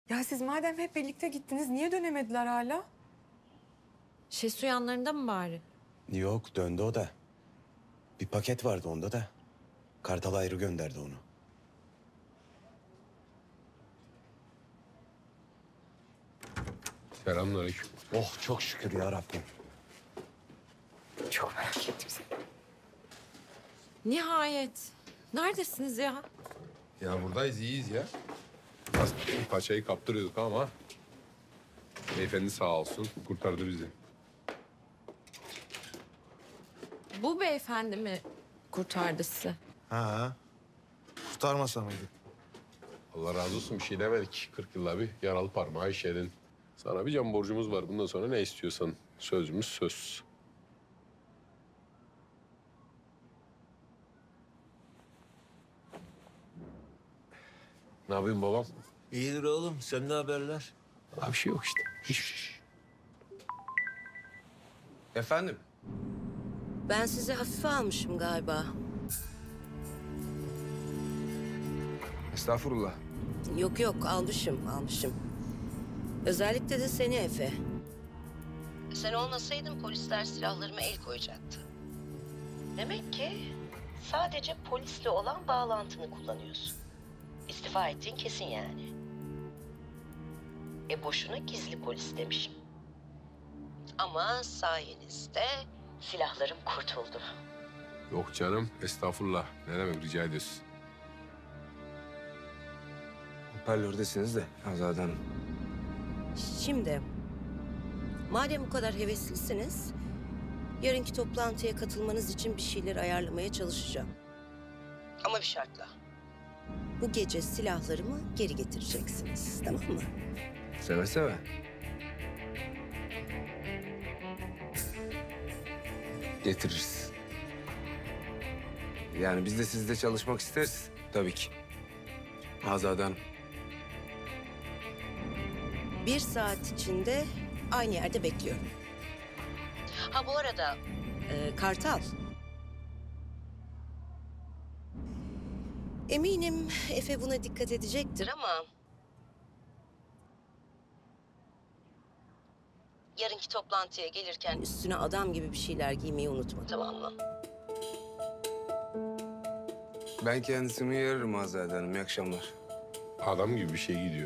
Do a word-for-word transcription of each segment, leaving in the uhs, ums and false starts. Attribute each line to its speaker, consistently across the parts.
Speaker 1: Ya siz madem hep birlikte gittiniz niye dönemediler hala?
Speaker 2: Şesu yanlarında mı bari?
Speaker 3: Yok, döndü o da. Bir paket vardı onda da. Kartal ayrı gönderdi onu.
Speaker 4: Selamünaleyküm.
Speaker 3: Oh çok şükür ya Rabbim.
Speaker 1: Çok merak ettim seni.
Speaker 2: Nihayet. Neredesiniz ya?
Speaker 4: Ya buradayız, iyiyiz ya. Az paçayı kaptırıyorduk ama... Beyefendi sağ olsun, kurtardı bizi.
Speaker 2: Bu beyefendi mi kurtardı sizi?
Speaker 5: Ha. Kurtarmasa mıydı?
Speaker 4: Allah razı olsun, bir şey demedik. Kırk yılda bir yaralı parmağı işledin. Sana bir can borcumuz var. Bundan sonra ne istiyorsan sözümüz söz. Ne yapıyorsun babam?
Speaker 5: İyidir oğlum. Sen ne haberler?
Speaker 4: Abi bir şey yok işte. Hiçbir şey.
Speaker 3: Efendim?
Speaker 6: Ben sizi hafife almışım galiba.
Speaker 3: Estağfurullah.
Speaker 6: Yok yok almışım almışım. Özellikle de seni Efe. Sen olmasaydın polisler silahlarıma el koyacaktı. Demek ki sadece polisle olan bağlantını kullanıyorsun. İstifa ettiğin kesin yani. E boşuna gizli polis demişim. Ama sayenizde silahlarım kurtuldu.
Speaker 4: Yok canım, estağfurullah. Ne demek, rica ediyorsun.
Speaker 3: Hoparlördesiniz de Azade Hanım.
Speaker 6: Şimdi, madem bu kadar heveslisiniz, yarınki toplantıya katılmanız için bir şeyler ayarlamaya çalışacağım. Ama bir şartla. Bu gece silahlarımı geri getireceksiniz, tamam mı?
Speaker 3: Seve seve. Getiririz. Yani biz de sizle çalışmak isteriz tabii ki. Azade Hanım.
Speaker 6: Bir saat içinde aynı yerde bekliyorum. Ha bu arada, e, Kartal. Eminim Efe buna dikkat edecektir ama... yarınki toplantıya gelirken üstüne adam gibi bir şeyler giymeyi unutma, tamam mı?
Speaker 3: Ben kendisini uyarırım Azade Hanım. İyi akşamlar.
Speaker 4: Adam gibi bir şey gidiyor.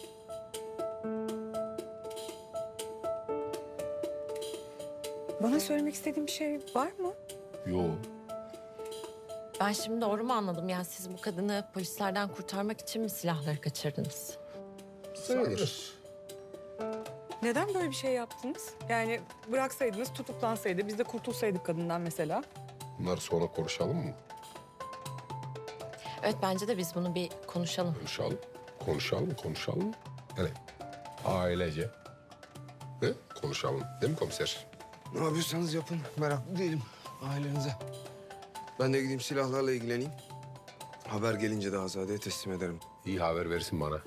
Speaker 1: Bana söylemek istediğin bir şey var mı?
Speaker 4: Yo.
Speaker 2: Ben şimdi doğru mu anladım? Yani siz bu kadını polislerden kurtarmak için mi silahları kaçırdınız?
Speaker 4: Sayılır.
Speaker 1: Neden böyle bir şey yaptınız? Yani bıraksaydınız tutuklansaydı biz de kurtulsaydık kadından mesela.
Speaker 4: Bunları sonra konuşalım mı?
Speaker 2: Evet bence de biz bunu bir konuşalım.
Speaker 4: Konuşalım. Konuşalım, konuşalım. Yani ailece. Ne? Konuşalım. Değil mi komiser?
Speaker 3: Ne yapıyorsanız yapın. Meraklı değilim ailenize. Ben de gideyim silahlarla ilgileneyim. Haber gelince de Azade'ye teslim ederim.
Speaker 4: İyi haber versin bana.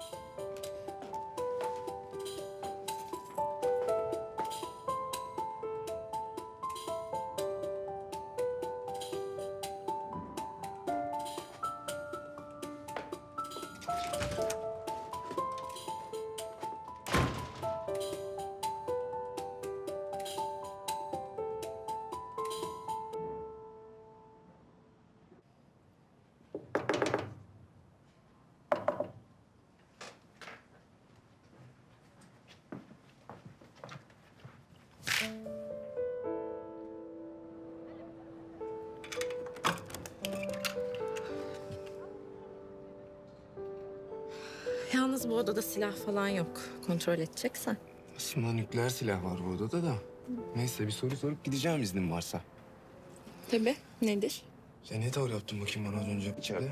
Speaker 2: Yalnız bu odada silah falan yok. Kontrol edeceksen.
Speaker 3: Aslında nükleer silah var bu odada da. Neyse bir soru sorup gideceğim iznin varsa.
Speaker 2: Tabii. Nedir?
Speaker 3: Sen ne tavır yaptın bakayım bana az önce içeride?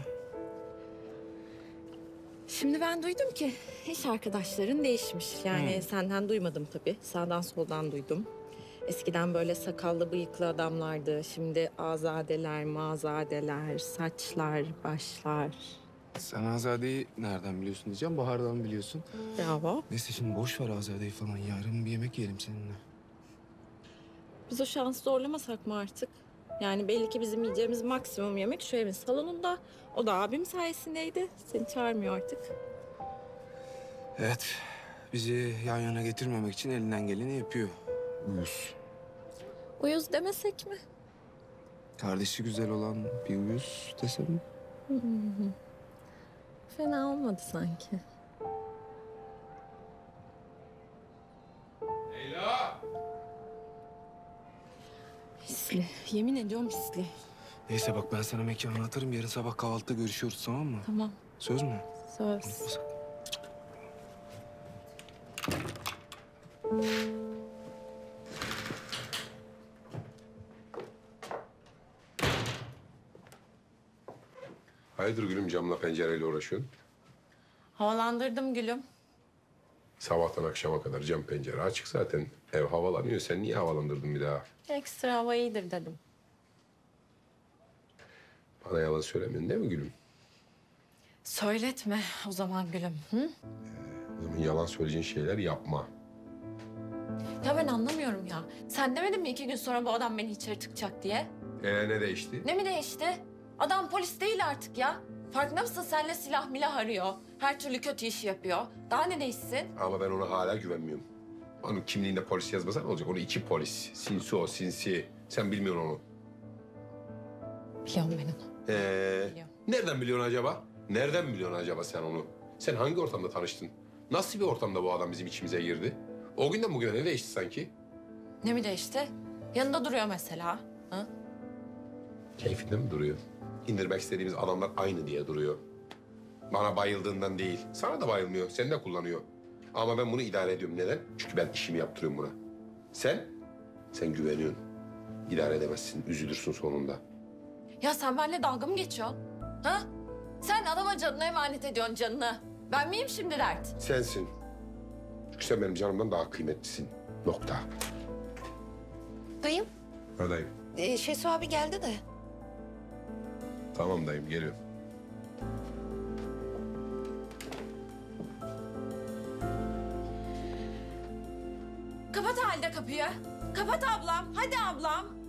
Speaker 2: Şimdi ben duydum ki iş arkadaşların değişmiş. Yani
Speaker 3: Hmm.
Speaker 2: senden duymadım tabii. Sağdan soldan duydum. Eskiden böyle sakallı bıyıklı adamlardı. Şimdi azadeler, mazadeler, saçlar, başlar.
Speaker 3: Sen Azade'yi nereden biliyorsun diyeceğim. Bahar'dan mı biliyorsun?
Speaker 2: Bravo.
Speaker 3: Neyse şimdi boş ver Azade'yi falan. Yarın bir yemek yiyelim seninle.
Speaker 2: Biz o şansı zorlamasak mı artık? Yani belli ki bizim yiyeceğimiz maksimum yemek şu evin salonunda. O da abim sayesindeydi. Seni çağırmıyor artık.
Speaker 3: Evet. Bizi yan yana getirmemek için elinden geleni yapıyor. Uyuz.
Speaker 2: Uyuz demesek mi?
Speaker 3: Kardeşi güzel olan bir uyuz desem mi?
Speaker 2: Fena olmadı sanki.
Speaker 4: Leyla!
Speaker 2: Misli. Yemin ediyorum misli.
Speaker 3: Neyse bak ben sana mekanı atarım. Yarın sabah kahvaltıda görüşüyoruz tamam mı?
Speaker 2: Tamam.
Speaker 3: Söz mü?
Speaker 2: Söz.
Speaker 4: Hayırdır gülüm camla pencereyle uğraşıyorsun?
Speaker 2: Havalandırdım gülüm.
Speaker 4: Sabahtan akşama kadar cam pencere açık zaten. Ev havalanıyor. Sen niye havalandırdın bir daha?
Speaker 2: Ekstra hava iyidir dedim.
Speaker 4: Bana yalan söylemiyorsun değil mi gülüm?
Speaker 2: Söyletme o zaman gülüm. Hı?
Speaker 4: O zaman yalan söyleyeceğin şeyler yapma.
Speaker 2: Ya ben anlamıyorum ya. Sen demedin mi iki gün sonra bu adam beni içeri tıkacak diye?
Speaker 4: Ee ne değişti?
Speaker 2: Ne mi değişti? Adam polis değil artık ya. Farkında mısın? Seninle silah milah arıyor. Her türlü kötü işi yapıyor. Daha ne değişsin?
Speaker 4: Ama ben ona hala güvenmiyorum. Onun kimliğinde polis yazmasa ne olacak? Onu iki polis. Sinsi o, sinsi. Sen bilmiyorsun onu.
Speaker 2: Biliyorum ben onu.
Speaker 4: Ee,
Speaker 2: Biliyorum.
Speaker 4: nereden biliyorsun acaba? Nereden biliyorsun acaba sen onu? Sen hangi ortamda tanıştın? Nasıl bir ortamda bu adam bizim içimize girdi? O günden bugüne ne değişti sanki?
Speaker 2: Ne mi değişti? Yanında duruyor mesela. Ha?
Speaker 4: Keyfinde mi duruyor? İndirmek istediğimiz adamlar aynı diye duruyor. Bana bayıldığından değil. Sana da bayılmıyor. Seni de kullanıyor. Ama ben bunu idare ediyorum. Neden? Çünkü ben işimi yaptırıyorum buna. Sen? Sen güveniyorsun. İdare edemezsin. Üzülürsün sonunda.
Speaker 2: Ya sen benimle dalga mı geçiyorsun? Ha? Sen adama canını emanet ediyorsun canını. Ben miyim şimdi dert?
Speaker 4: Sensin. Çünkü sen benim canımdan daha kıymetlisin. Nokta.
Speaker 6: Dayım,
Speaker 4: Buradayım.
Speaker 6: e, Şesu abi geldi de.
Speaker 4: Tamam dayım, geliyorum.
Speaker 2: Kapat halde kapıyı. Kapat ablam. Hadi ablam.